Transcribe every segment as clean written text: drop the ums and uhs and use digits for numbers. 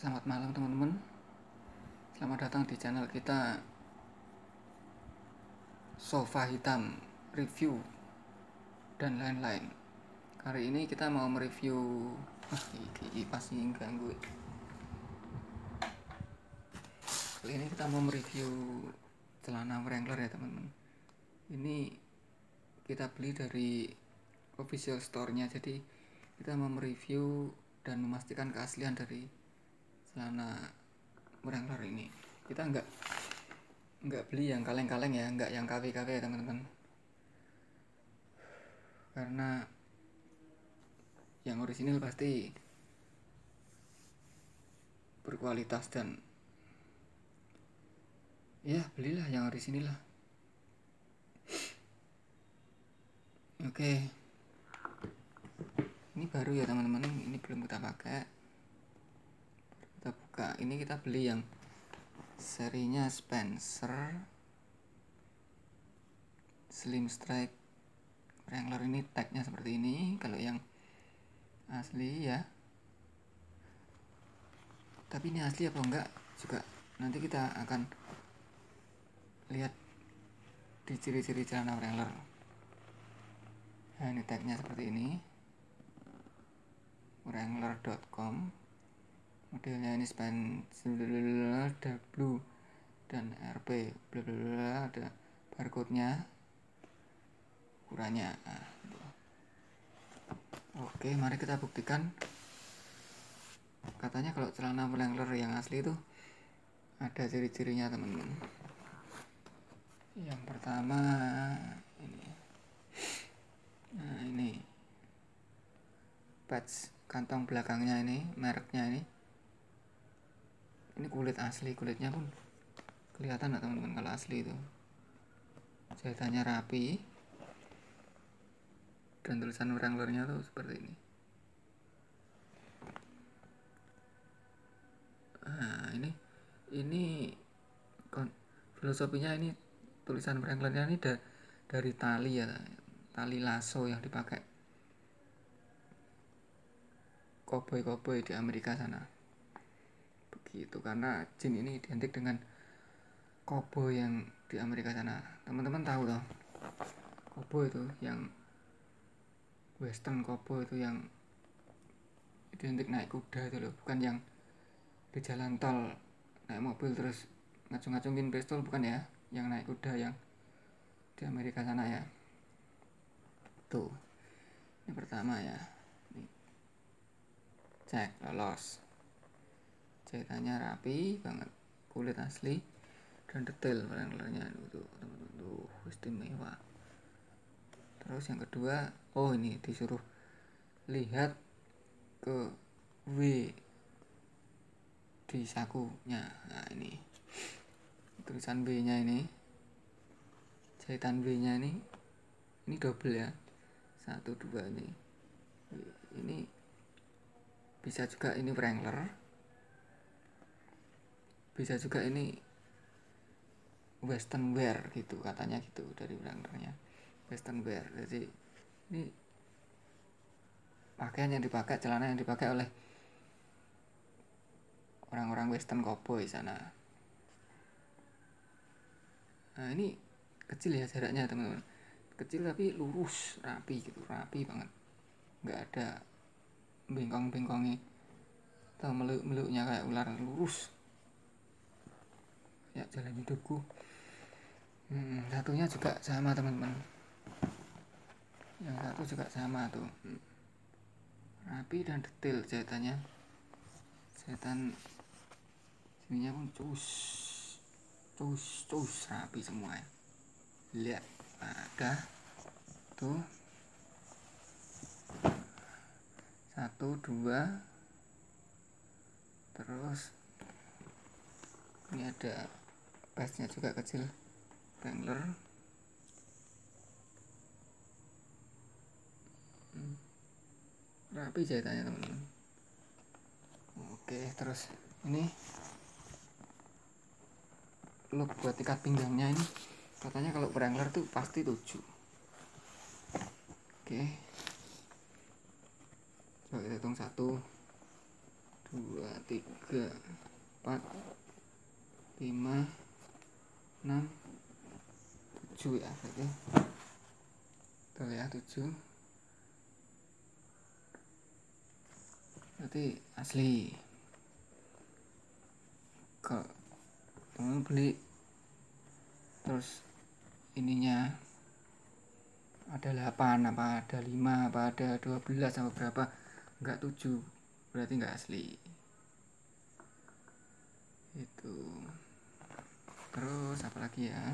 Selamat malam teman-teman. Selamat datang di channel kita Sofa Hitam Review dan lain-lain. Hari ini kita mau mereview ini pasti ganggu. Kali ini kita mau mereview celana Wrangler ya teman-teman. Ini kita beli dari official store-nya, jadi kita mau mereview dan memastikan keaslian dari celana Wrangler ini. Kita nggak beli yang kaleng-kaleng ya, nggak yang KW-KW ya teman-teman, karena yang orisinil pasti berkualitas dan ya belilah yang orisinil lah. Oke, ini baru ya teman-teman, ini belum kita pakai. Kita buka, ini kita beli yang serinya Spencer Slim Strike Wrangler. Ini tagnya seperti ini. Kalau yang asli ya, tapi ini asli apa enggak juga nanti kita akan lihat di ciri-ciri celana Wrangler. Nah, ini tagnya seperti ini, wrangler.com. Modelnya ini Spencer dark blue dan RP bla bla bla, ada barcode-nya, ukurannya. Nah, gitu. Oke, mari kita buktikan. Katanya kalau celana Wrangler yang asli itu ada ciri-cirinya teman-teman. Yang pertama ini. Nah, ini patch kantong belakangnya, ini mereknya ini kulit asli, kulitnya pun kelihatan nggak teman-teman kalau asli itu. Jahitannya rapi dan tulisan Wranglernya tuh seperti ini. Nah, ini filosofinya, ini tulisan Wranglernya ini dari tali ya, tali lasso yang dipakai koboi di Amerika sana. Begitu, karena jin ini identik dengan koboi yang di Amerika sana. Teman-teman tahu toh, koboi itu yang western cowboy itu yang identik naik kuda itu loh, bukan yang di jalan tol naik mobil terus ngacung-ngacungin pistol, bukan ya, yang naik kuda yang di Amerika sana ya. Tuh, ini pertama ya, nih. Cek lolos, jahitannya rapi banget, kulit asli dan detail Wranglernya tuh teman-teman, tuh istimewa. Terus yang kedua, ini disuruh lihat ke W di sakunya. Nah, ini tulisan B nya, ini jahitan B nya ini double ya, 1 2 ini bisa juga ini Wrangler, bisa juga ini western wear gitu katanya, gitu dari Wranglernya, western wear. Jadi ini pakaian yang dipakai, celana yang dipakai oleh orang-orang western cowboy sana. Nah, ini kecil ya jaraknya teman-teman, kecil tapi lurus, rapi gitu, rapi banget, nggak ada bengkong-bengkongnya atau meluk-meluknya kayak ular, lurus ya jalan hidupku. Satunya juga sama teman-teman, yang satu juga sama tuh, rapi dan detail jahitannya. Jahitan sininya pun cus rapi semua ya. Lihat, ada tuh 1 2, terus ini ada pasnya juga kecil Wrangler. Rapi jahitannya teman-teman. Oke, terus ini look buat ikat pinggangnya, ini katanya kalau Wrangler tuh pasti 7. Oke, coba kita hitung 1 2 3 4 5 6 7 ya berarti. Betul ya, 7 berarti asli. Kalau teman beli terus ininya ada 8 apa ada 5 apa ada 12 sama berapa, enggak 7, berarti enggak asli itu. Terus apa lagi ya,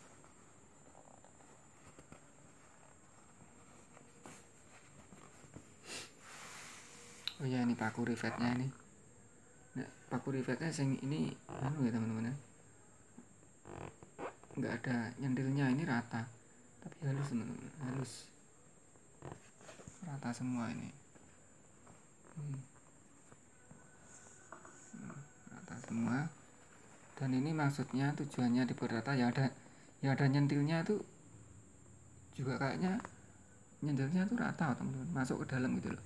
oh ya, ini paku rivetnya ini. Nah, paku rivetnya yang ini anu ya teman-teman ya, nggak ada nyendilnya, ini rata tapi halus teman-teman, halus rata semua ini. Rata semua, dan ini maksudnya tujuannya dibuat rata ya, ada nyentilnya tuh juga, kayaknya nyentilnya tuh rata teman-teman, masuk ke dalam gitu loh.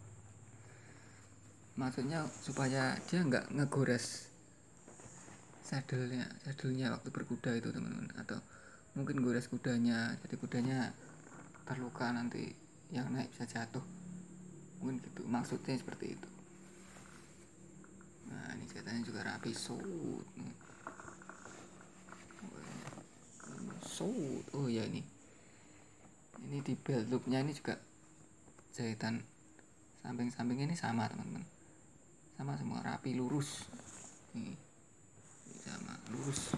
Maksudnya supaya dia nggak ngegores sadelnya waktu berkuda itu teman-teman, atau mungkin gores kudanya, jadi kudanya terluka nanti yang naik bisa jatuh, mungkin gitu maksudnya, seperti itu. Nah, ini ceritanya juga rapi, soot. Oh ya, ini di belt loopnya ini juga jahitan samping ini sama teman-teman, sama semua, rapi, lurus. Ini sama lurus,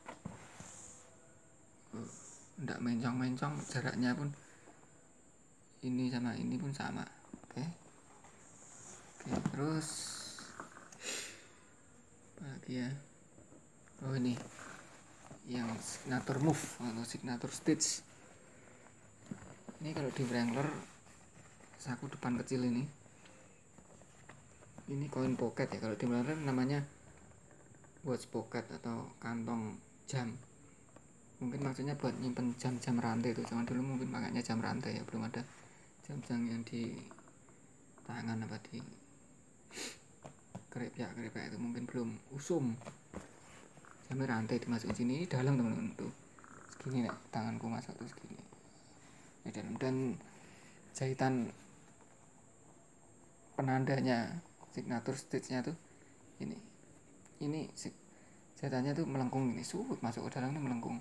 enggak mencong-mencong, jaraknya pun ini sama ini pun sama. Oke, terus apa lagi ya, oh ini yang signature move atau signature stitch. Ini kalau di Wrangler saku depan kecil ini koin pocket ya, kalau di Wrangler namanya watch pocket atau kantong jam, mungkin maksudnya buat nyimpen jam-jam rantai itu. Zaman dulu mungkin pakainya jam rantai ya, belum ada jam-jam yang di tangan apa di keripyak itu, mungkin belum usum. Jamnya rantai dimasukin sini, ini dalam teman-teman tuh segini nih, tanganku masak tuh segini ini dalam, dan jahitan penandanya signature stitchnya tuh ini jahitannya tuh melengkung ini, masuk ke dalam tuh melengkung.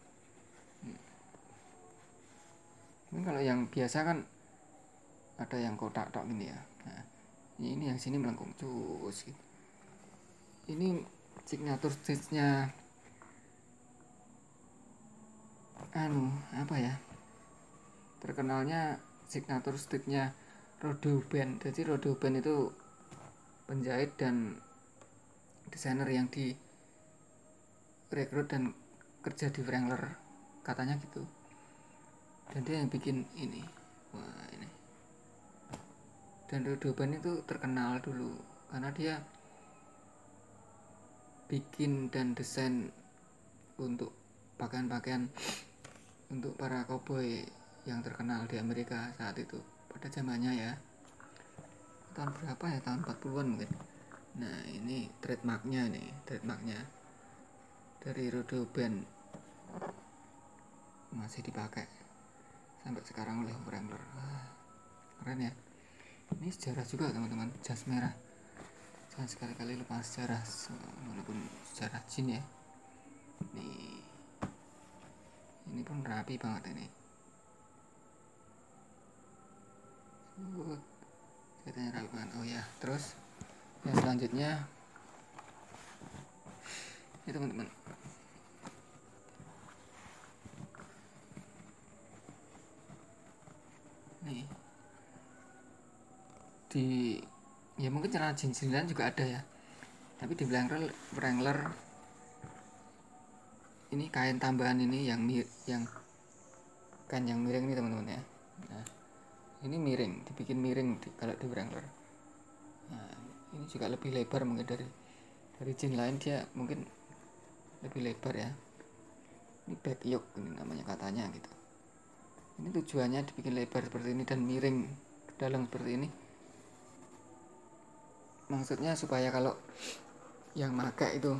Mungkin kalau yang biasa kan ada yang kotak tok gini ya, nah ini yang sini melengkung cus gitu. Ini signature stitchnya apa ya, terkenalnya signature stitchnya Rodeo Band. Jadi Rodeo Band itu penjahit dan desainer yang direkrut dan kerja di Wrangler katanya gitu, dan dia yang bikin ini. Wah, ini, dan Rodeo Band itu terkenal dulu karena dia bikin dan desain untuk pakaian-pakaian untuk para cowboy yang terkenal di Amerika saat itu, pada zamannya ya, tahun berapa ya, tahun 40-an mungkin. Nah, ini trademarknya dari Rodeo Band, masih dipakai sampai sekarang oleh Wrangler. Keren ya. Ini sejarah juga teman-teman, jas merah, jangan sekali-kali lupa sejarah, walaupun sejarah jin ya. Ini pun rapi banget ini. Ceritanya rapi banget. Oh ya, terus yang selanjutnya ini teman-teman, nih ya mungkin celana jeans-jeansan juga ada ya, tapi di Wrangler ini kain tambahan ini yang kain yang miring nih teman-teman ya. Nah, ini miring, dibikin miring kalau di Wrangler. Nah, ini juga lebih lebar mungkin dari jeans lain, dia mungkin lebih lebar ya. Ini back yoke ini namanya katanya gitu. Ini tujuannya dibikin lebar seperti ini dan miring ke dalam seperti ini, maksudnya supaya kalau yang pakai itu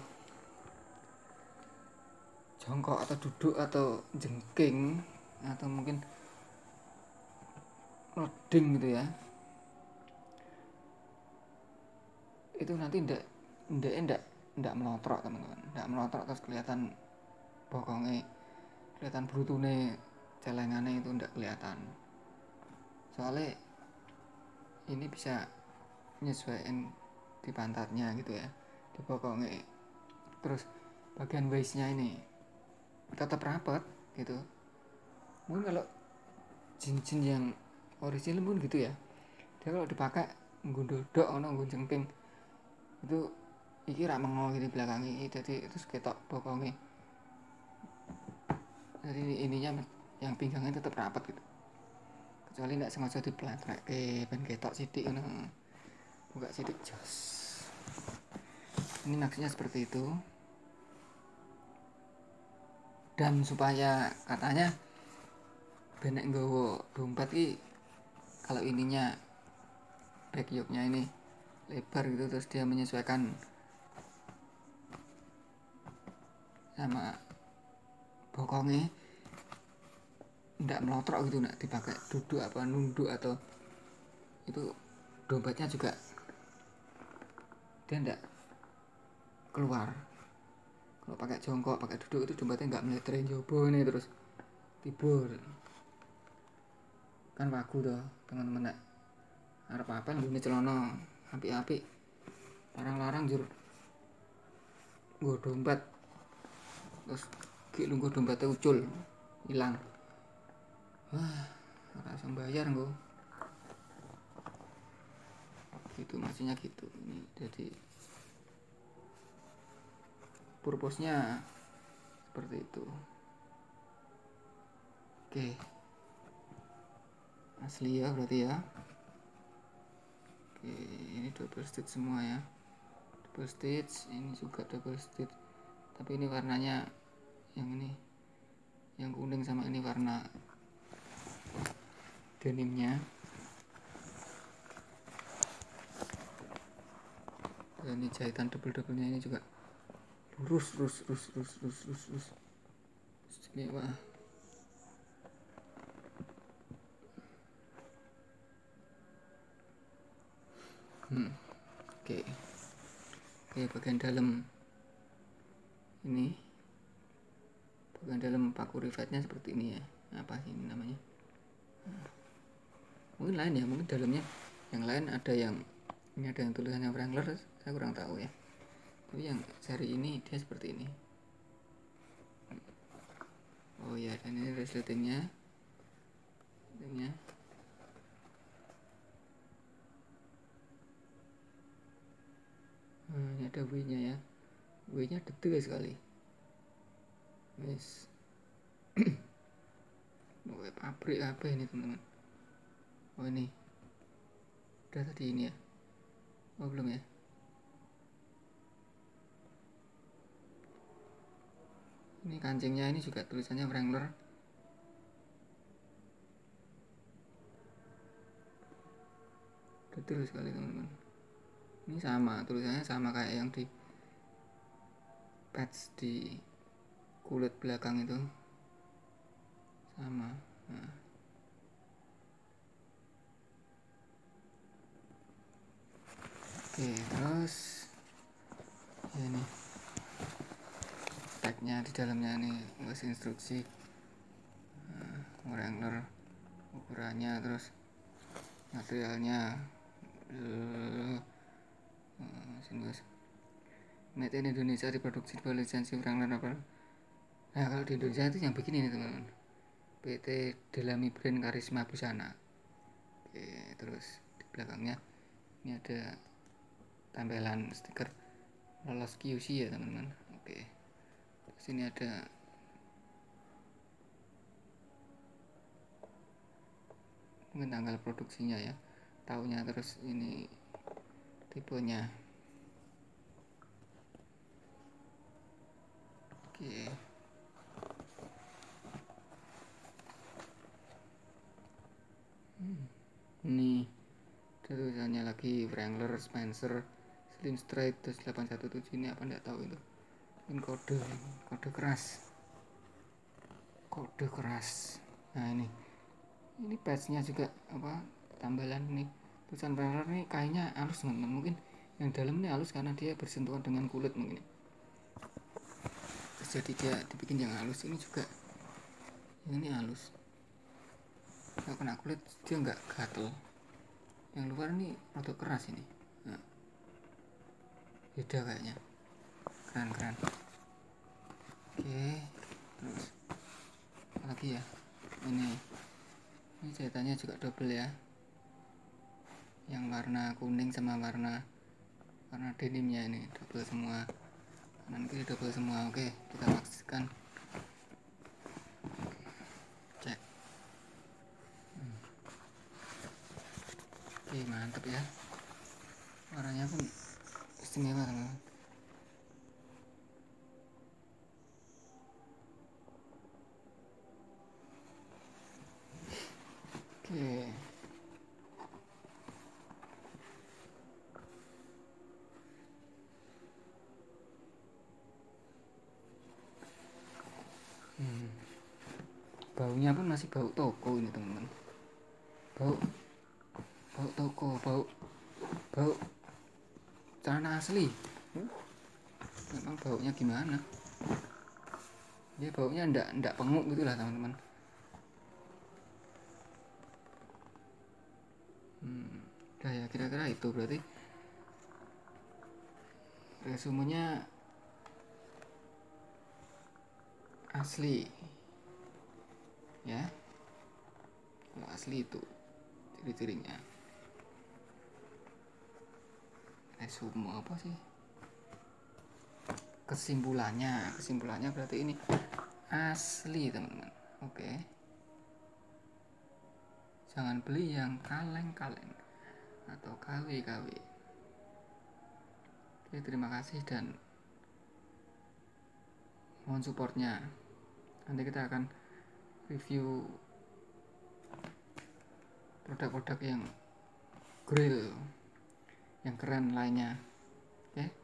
jongkok atau duduk atau jengking atau mungkin loading gitu ya, itu nanti ndak melotrok teman-teman, ndak melotrok terus kelihatan bokongnya, kelihatan brutune celengannya itu ndak kelihatan. Soalnya ini bisa nyesuaiin di pantatnya gitu ya, di bokongnya. Terus bagian waistnya ini tetap rapat gitu. Mungkin kalau jin-jin yang original pun gitu ya, dia kalau dipakai nggundodok ono nggunjengking itu iki rak mengo di belakang iki, jadi terus ketok bokongnya, jadi ininya yang pinggangnya tetap rapat gitu, kecuali nggak sengaja dipeletrek ben ketok sidik ngono, buka sidik jos. Ini maksudnya seperti itu. Dan supaya katanya benek nggowo dompet ki, kalau ininya backyardnya ini lebar gitu, terus dia menyesuaikan sama bokongnya, ndak melotrok gitu, ndak dipakai duduk apa nunduk atau itu dompetnya juga dia ndak keluar. Kalau pakai jongkok, pakai duduk itu dompetnya nggak meleterin jobo nih terus tibur kan wagu toh teman-teman. Nek arep apa nggone celana apik-apik larang-larang jur nggo dompet terus ki lungguh dompetnya ucul hilang, wah ora iso bayar nggo gitu, maksudnya gitu. Ini jadi purpose-nya seperti itu. Oke, asli ya berarti ya. Oke, ini double stitch semua ya, double stitch, ini juga double stitch, tapi ini warnanya yang ini yang kuning sama ini warna denimnya. Dan ini jahitan double-doublenya ini juga lurus istimewa. Oke, bagian dalam ini, bagian dalam paku rivetnya seperti ini ya. Apa sih ini namanya? Mungkin lain ya, mungkin dalamnya yang lain ada yang ini, ada yang tulisannya Wrangler, saya kurang tahu ya. Tapi yang seri ini dia seperti ini. Oh ya, dan ini resletingnya. Ini ada W-nya ya. W-nya detail sekali. Yes. Pabrik apa ini teman-teman? Oh ini. Udah tadi ini ya. Oh belum ya. Ini kancingnya ini juga tulisannya Wrangler. Detail sekali teman-teman. Ini sama, tulisannya sama kayak yang di patch di kulit belakang itu. Sama. Nah. Oke, terus ya ini tagnya di dalamnya nih, ngasih instruksi Wrangler, ukurannya, terus materialnya, sini guys, made in Indonesia, diproduksi di lisensi Wrangler apa. Nah kalau di Indonesia itu yang begini nih teman-teman, PT Delami Brand Karisma Busana. Oke, terus di belakangnya ini ada tampilan stiker lolos QC ya teman-teman. Oke, terus ini ada mungkin tanggal produksinya ya, tahunnya, terus ini tipenya. Oke. Ini tulisannya lagi Wrangler Spencer Slim Straight 817 ini apa enggak tahu itu. Ini kode keras. Nah ini patchnya juga apa, tambalan nih tulisan Predator nih kayaknya halus teman-teman. Mungkin yang dalam ini halus karena dia bersentuhan dengan kulit mungkin. Terus jadi dia dibikin yang halus. Ini juga ini halus, kalau kena kulit dia nggak gatel. Yang luar ini rada keras ini. Nah, beda kayaknya. Keren. Oke, terus apa lagi ya, ini jahitannya juga double ya, yang warna kuning sama warna denimnya ini double semua, kanan kiri double semua. Oke, kita pastikan cek. Oke, mantap ya, warnanya pun istimewa teman-teman. Oke, baunya pun masih bau toko ini teman-teman, bau toko, bau celana asli. Memang baunya gimana, dia baunya ndak penguk gitulah teman-teman. Nah ya, kira-kira itu berarti resumenya asli ya. Kalau asli itu ciri-cirinya. Resume apa sih, kesimpulannya berarti ini asli teman-teman. Oke, jangan beli yang kaleng-kaleng atau KW. Oke, terima kasih dan mohon supportnya. Nanti kita akan review produk-produk yang grill yang keren lainnya. Oke.